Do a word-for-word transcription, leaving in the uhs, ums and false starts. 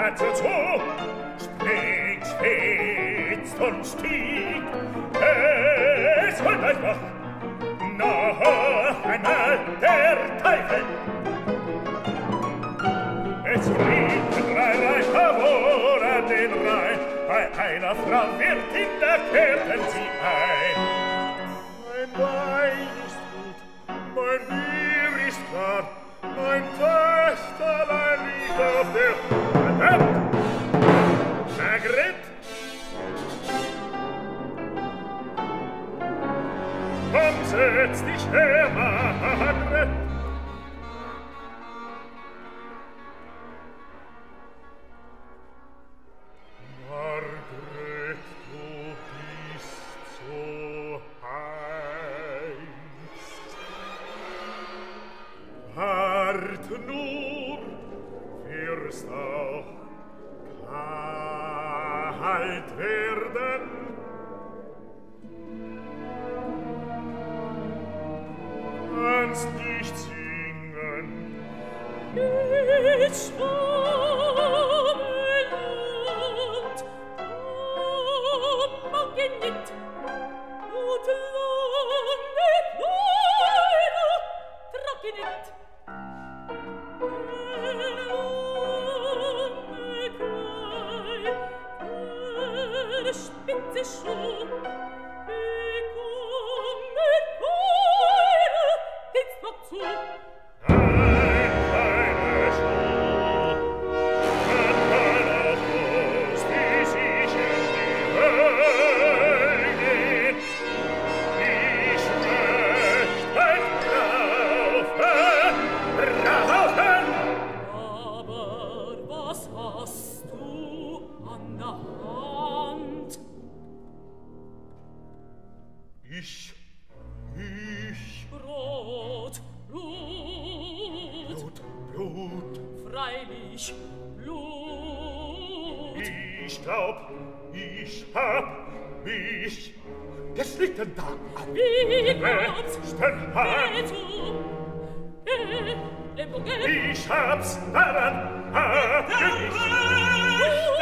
Katze zu, springt, schwitzt und stieg. Es holt euch noch, noch einmal der Teufel. Es rieten drei Reiter wohl an den Rhein, bei einer Frau Wirtin, da kehrten sie ein. Mein Wein ist gut, mein Bier ist klar, mein Töchterlein liegt auf der Verdammt! Margret! Komm, setz dich her, Margret! Margret, du bist so heiß. Hart nur, wirst auch kalt werden. Kannst nicht singen. Ich schwamme Land, am Genitt, und lange Kleider, Trockenet. Der Spitze schon, bekomme Keule, jetzt noch zu. Ein kleiner Schuh, ein kleiner Fuß, die sich in die Hölle geht. Ich möchte ein Raufen, Raufen. Aber was hast du an der Hand? Ich, ich. Brot, Blut. Blut, Blut. Freilich, Blut. Ich glaub, ich hab mich geschnitten da. Wie Gott, geh zu, geh, le Bogen. Ich hab's daran abgewicht.